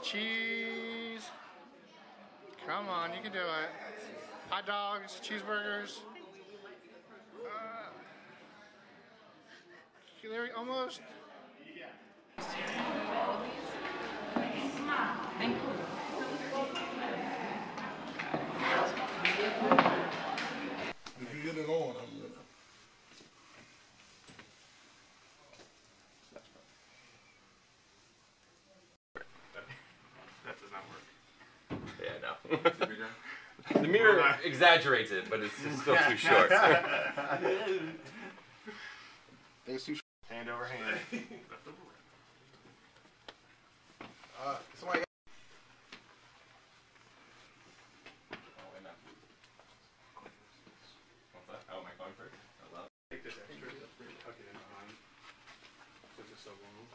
cheese. Come on, you can do it. Hot dogs, cheeseburgers. There, almost. If you get it on, I'm good. That does not work. Yeah, no. The mirror exaggerates it, but it's still too short. It's too short. Hand over hand. Somebody. What's that? Oh, am I going first? Take this extra, tuck it in behind. Since it's so long.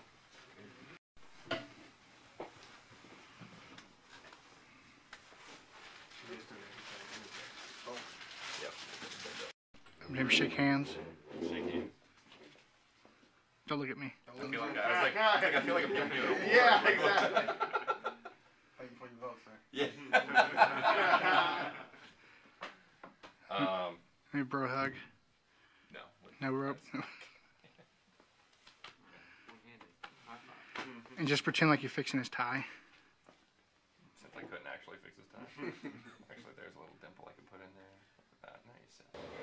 Maybe shake hands. Shake hands. Don't look at me. I feel like I feel like I'm giving you an award. Yeah, exactly. Thank you for your vote, sir. Yeah. Maybe bro hug. No. No rope. And just pretend like you're fixing his tie. Since I couldn't actually fix his tie. Actually, there's a little dimple I can put in there. Nice.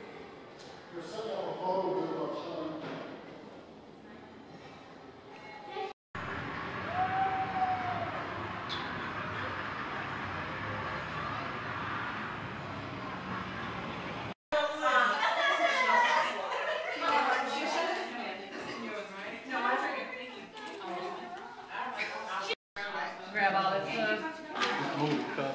Grab all this stuff. Move the cup.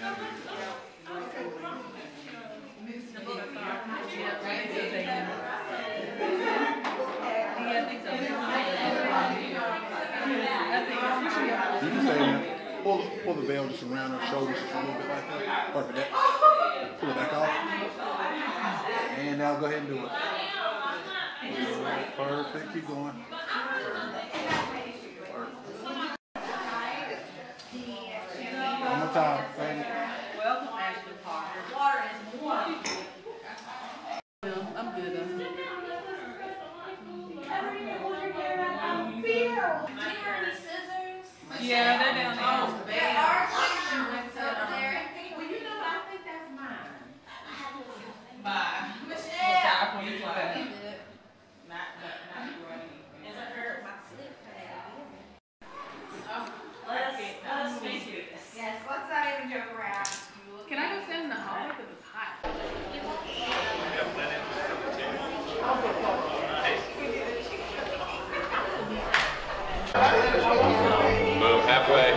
You can say pull the veil just around her shoulders just a little bit like that. Perfect. That. Pull it back off. And now go ahead and do it. Perfect. Keep going. One more time. Welcome, Ashley Parker. Water is warm. I'm good. Yeah, they're down there. They are went up there. Well, you know, I think that's mine. Bye. Michelle. You try. Not running. Is it her? My slip pad. Let us make this. Yes, let's not even joke around. Can I go sit in the hallway because it's hot? Move halfway.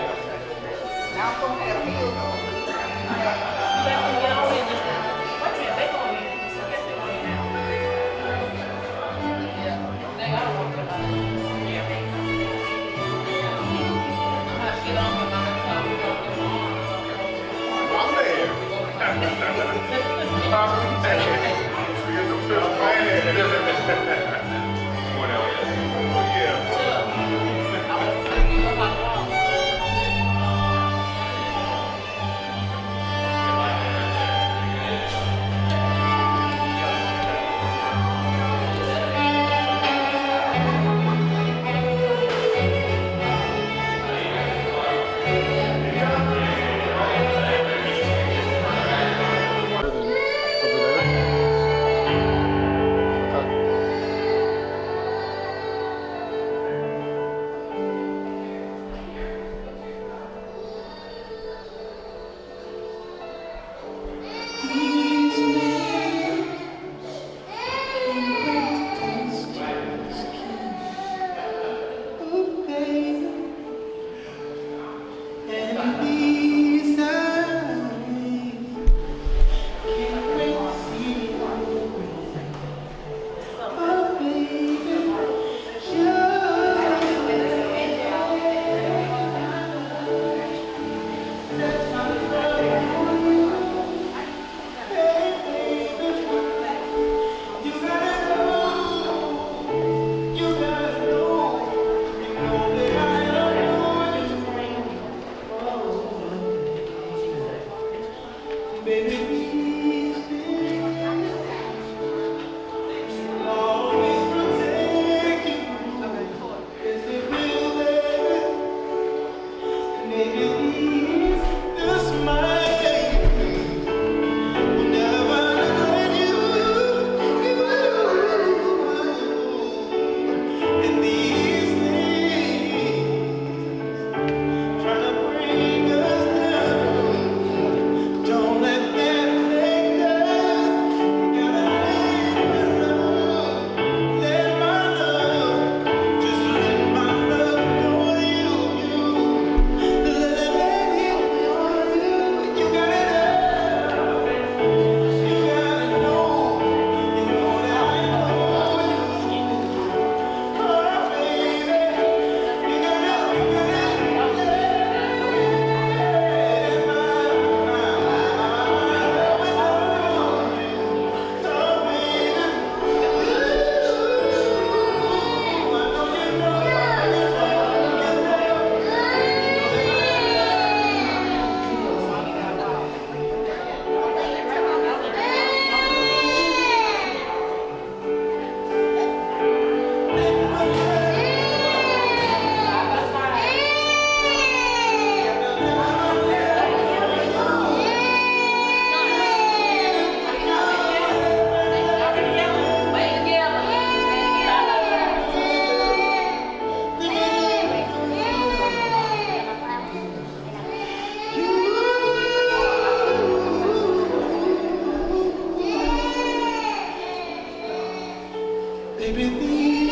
Baby, these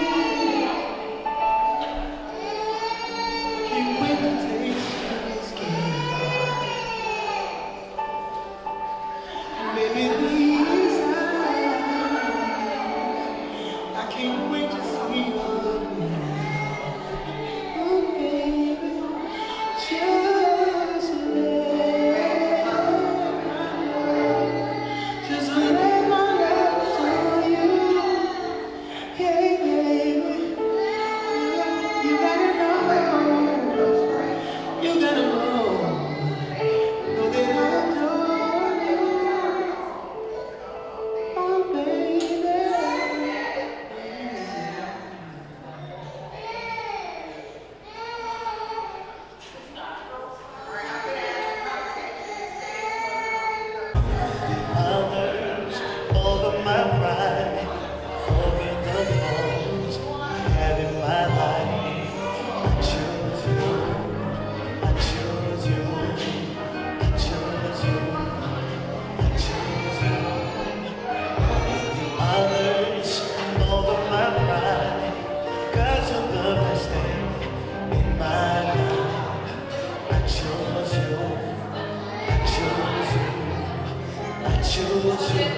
can't wait to taste your skin. Baby, these eyes, I can't wait to see you again. Oh, baby, just let my love to you. Hey, baby, you gotta know that I adore you. Oh, baby. Others over my pride, over the faults I have in my life. I choose you, I choose you, I choose you, I choose you. Others over my pride, 'cause you're the best thing in my life. I choose you, I choose you, I choose you.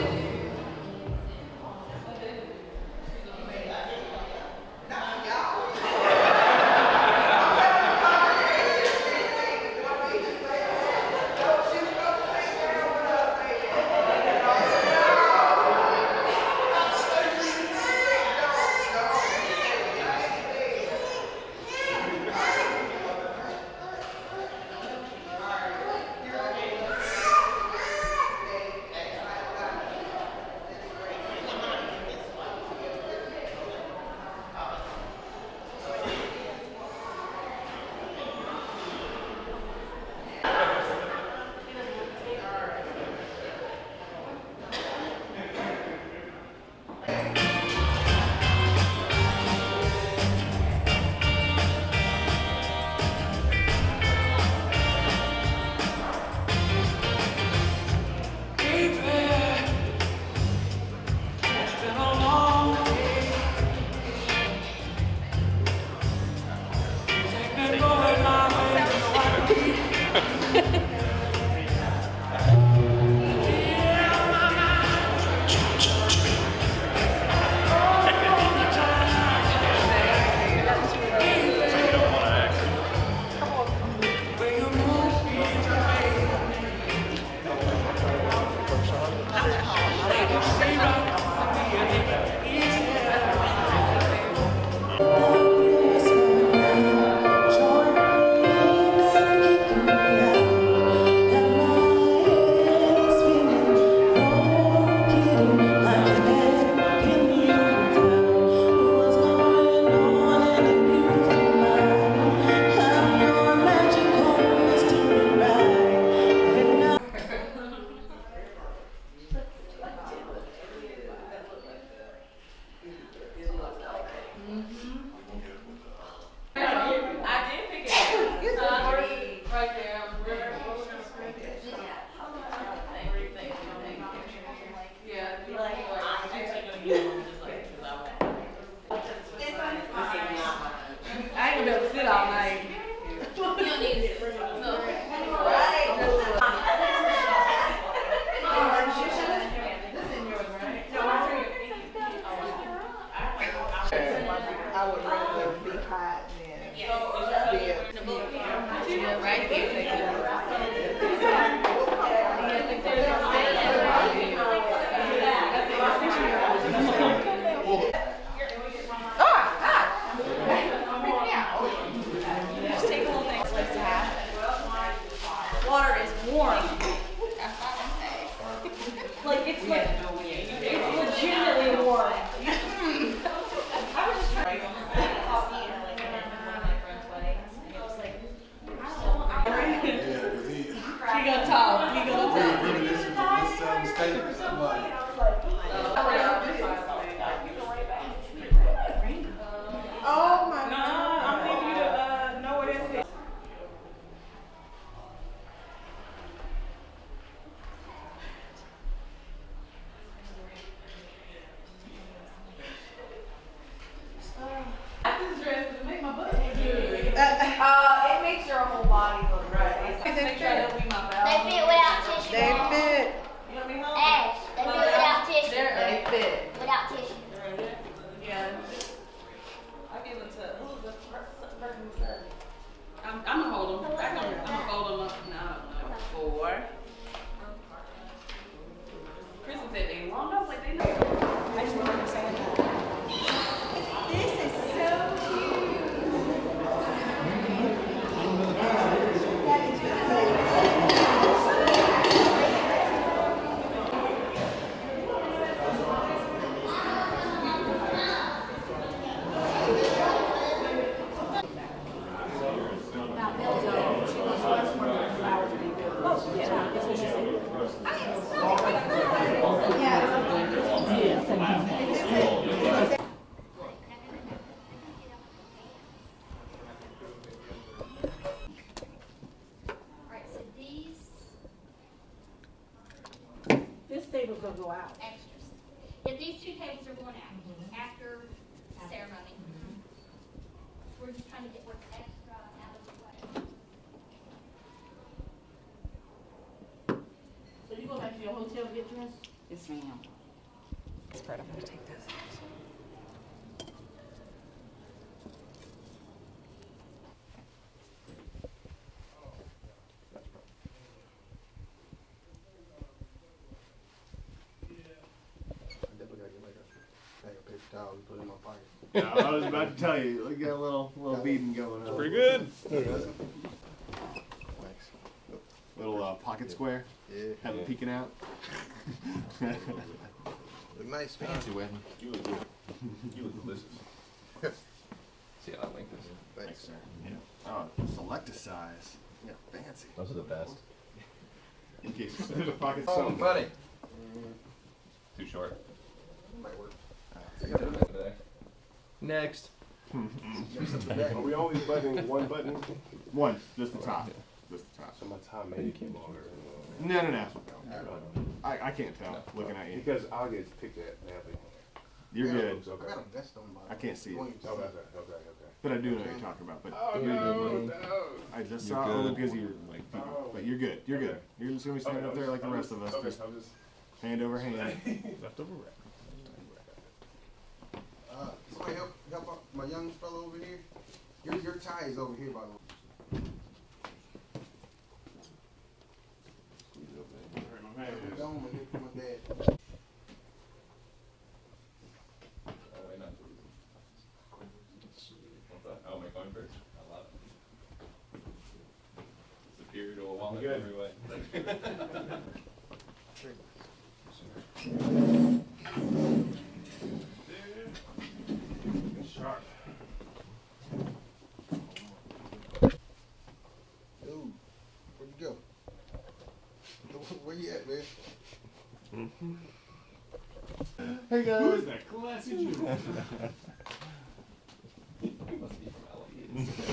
Water is warm. Like it's legitimately warm. I was just trying. It makes your whole body look right. Make sure I don't leave my bowel. They fit without tissue. They fit. You want me home? Ash, they fit without tissue. They fit. Without tissue. Yeah. I give it to who's the person who said it? I'm gonna hold them. I'm gonna fold them up. No, 4. Kristen said they long. I was like, they know. I just want to say that. This is so cute. Alright, so these This table's gonna go out. extras. Yeah, these 2 tables are going out after the ceremony. We're just trying to get what's extra out of the way. So you go back to your hotel to get dressed? Yes, ma'am. That's part I'm gonna take this. I definitely gotta get like a bag of paper towels and put it in my pocket. Yeah, I was about to tell you, look at a little beading going on. Pretty good. Thanks. Little pocket square, Yeah. have it peeking out. Look nice, man. Fancy wedding. You look good. You look delicious. See how that length is? Thanks, sir. Yeah. Oh, select a size. Yeah, fancy. Those are the best. In case there's a pocket Oh, somewhere. buddy. Too short. Might work. Next. Are we only buttoning one button? One, just the top. Just the top. So my tie maybe came longer. No. I can't tell looking at you. Because I'll get picked at badly. You're Yeah, good, I got a vest on my. I can't see it. Okay. but I do know what you're talking about. But Oh, you're good. no. I just You're saw it only good. because you're like, but you're good. You're good. You're just gonna be standing up there like the rest of us, just I'm just. hand over hand. Left over right. Somebody help out my young fellow over here. Your tie is over here, by the way. Don't my dad. Oh, wait, not. What's that? Oh, my coin first. I love it. Superior to a wallet Good. every way. Sharp. Dude, where'd you go? Where you at, man? Hey guys. Who's that classy Jew? Must be from Eloise.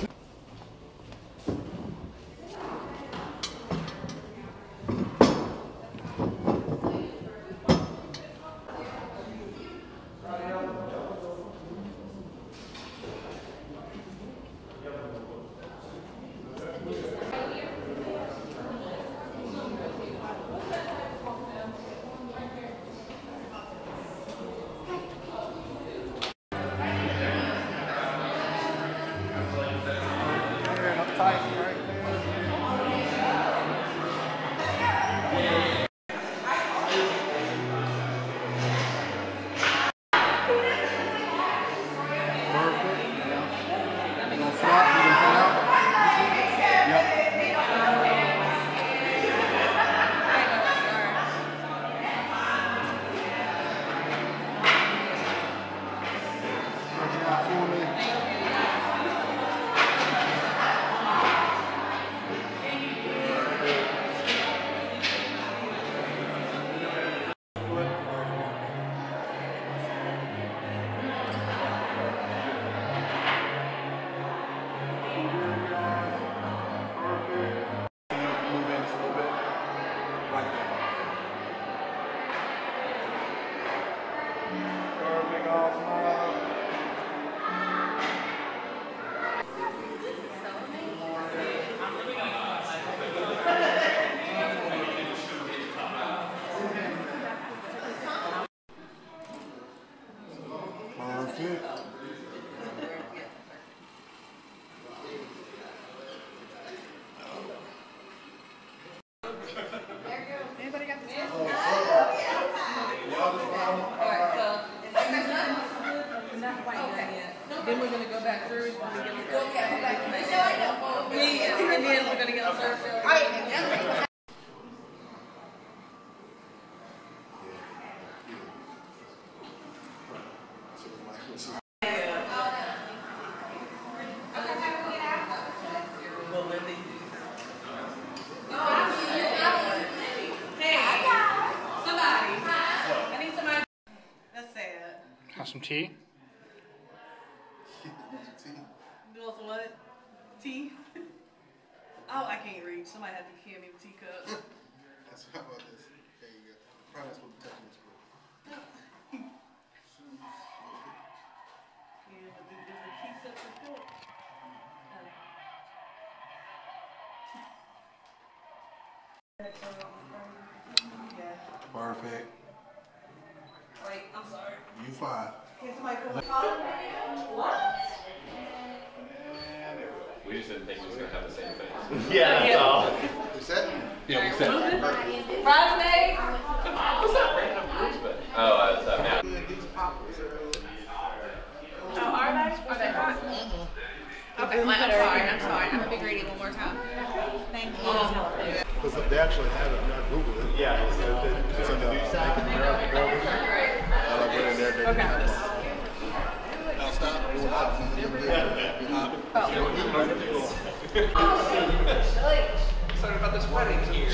Then we're gonna go back through when we get to go back. Yeah, and then we're gonna get a third show. Have some tea? You want some what? Tea? Oh, I can't reach. Somebody had to hand me the teacup. That's how about this. There you go. Probably supposed to touch this book. Yeah, but there's a key set for cook. Perfect. Wait, I'm sorry. You fine. Can somebody call it? What? We just didn't think we was gonna have the same face. Yeah, that's all. Is that? Yeah, we said. Bridesmaid? What's that random group? Oh, it's Matt. Oh, are they? Are they hot? Okay, I'm sorry. I'm gonna be greedy one more time. Thank you. Because they actually have it, not Google it. Yeah. It's on the new site. Okay. Now stop. Sorry about this wedding here.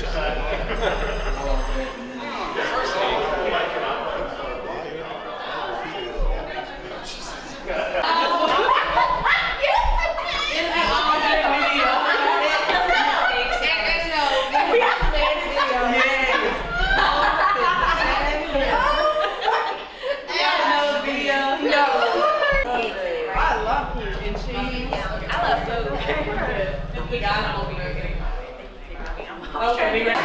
Okay.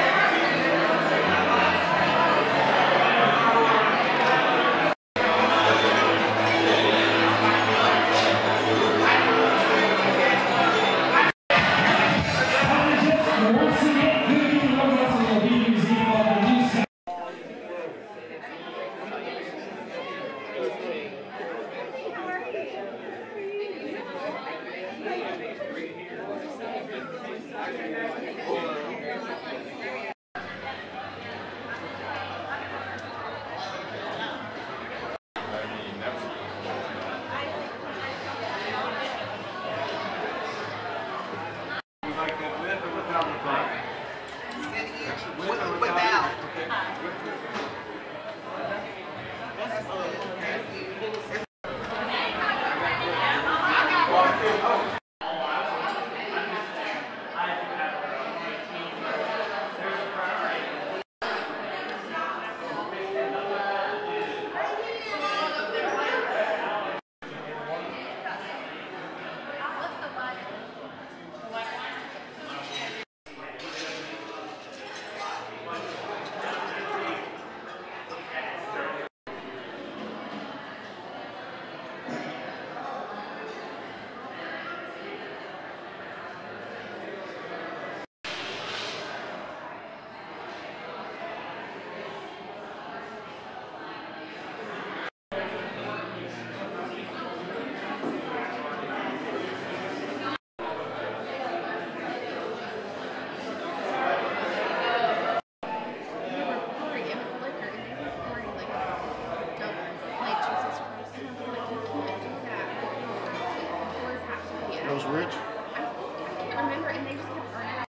Those rich? I can't remember, and they just kept burning out.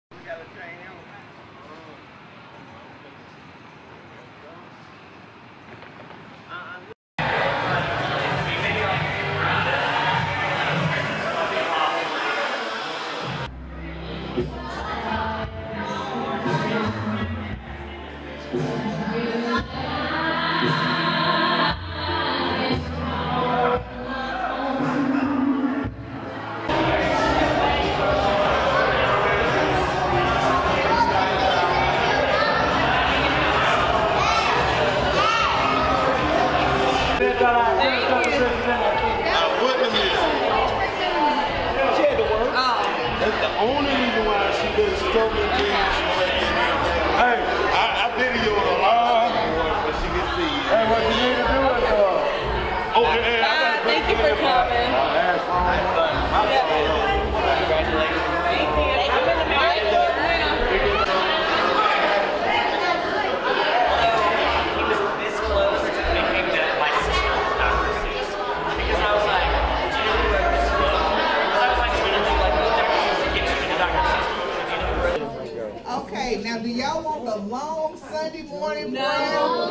Sunday morning prayer?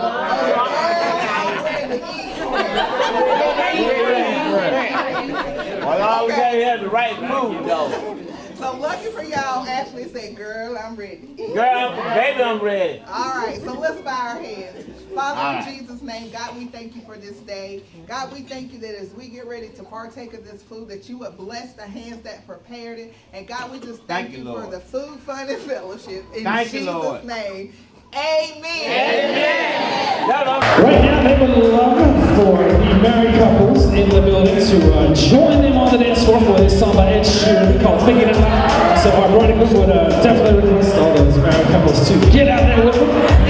Well, all we gotta have the right food, though. So lucky for y'all, Ashley said, girl, I'm ready. Girl, baby, I'm ready. All right, so let's bow our heads. Father, All in right. Jesus' name, God, we thank you for this day. God, we thank you that as we get ready to partake of this food, that you would bless the hands that prepared it. And God, we just thank you for Lord. the food, fun, and fellowship. In Thank you, Jesus' Lord. name, amen. Amen. Right now, they would love for the married couples in the building to join them on the dance floor for this song by Ed Sheeran called Thinking It Out. So our bride group would definitely request all those married couples to get out there with them.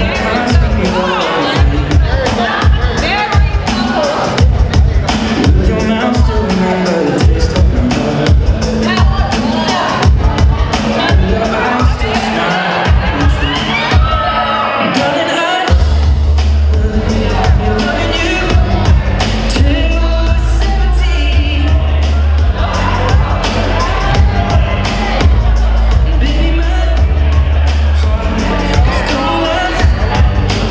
Your mouth still remember the taste of your love. Your eyes still smile. Darling, I'm loving you till 17. Baby, my heart is still alive.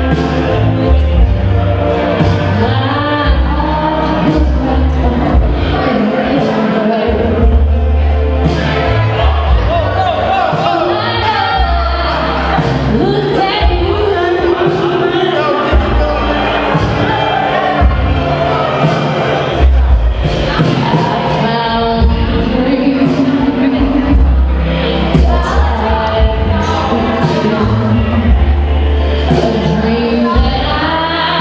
A dream that I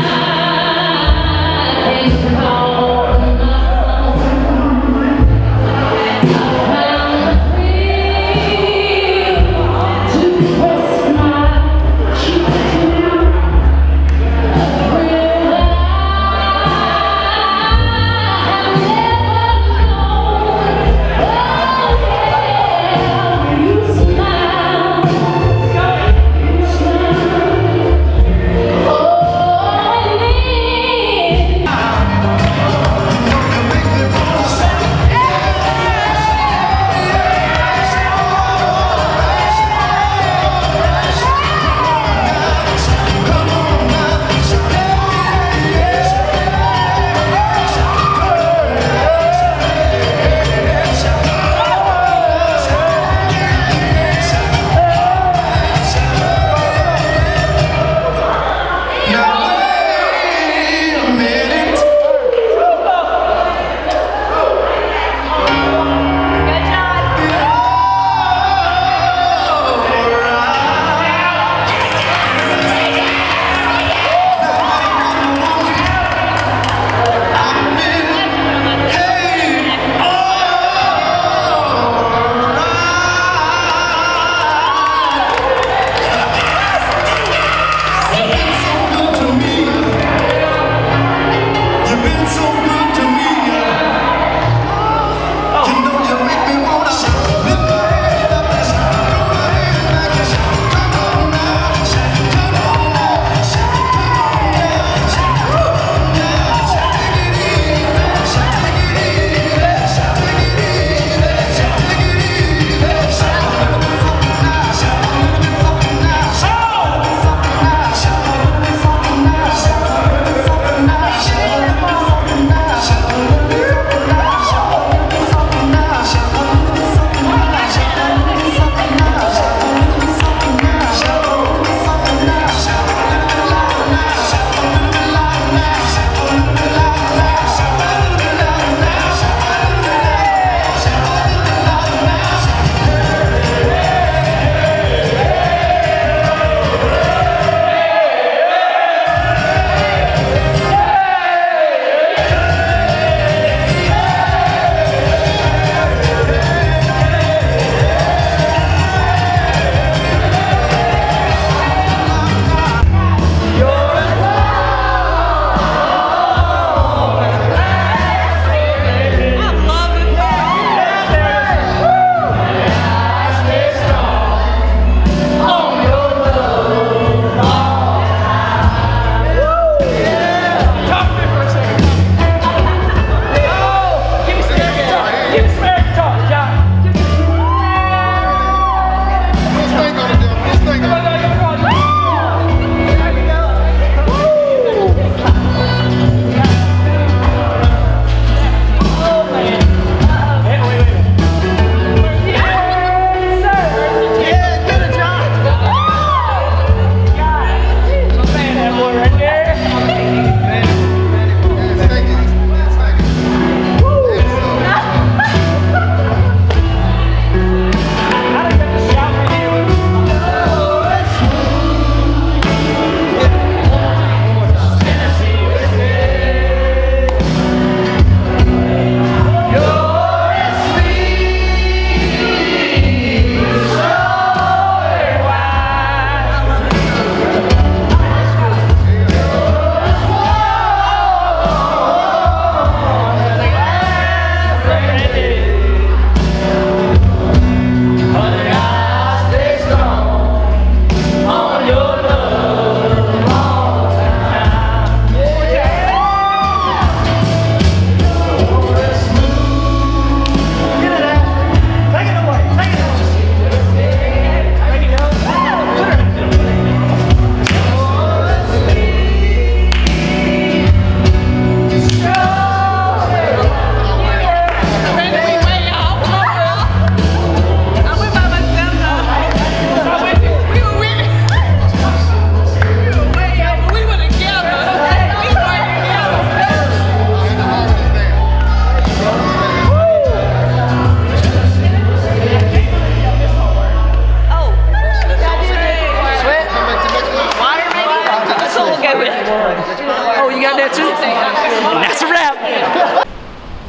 Oh, you got that too? And that's a wrap.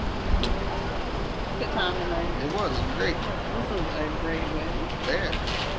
Good time tonight. It was great. This was a great wedding. Yeah.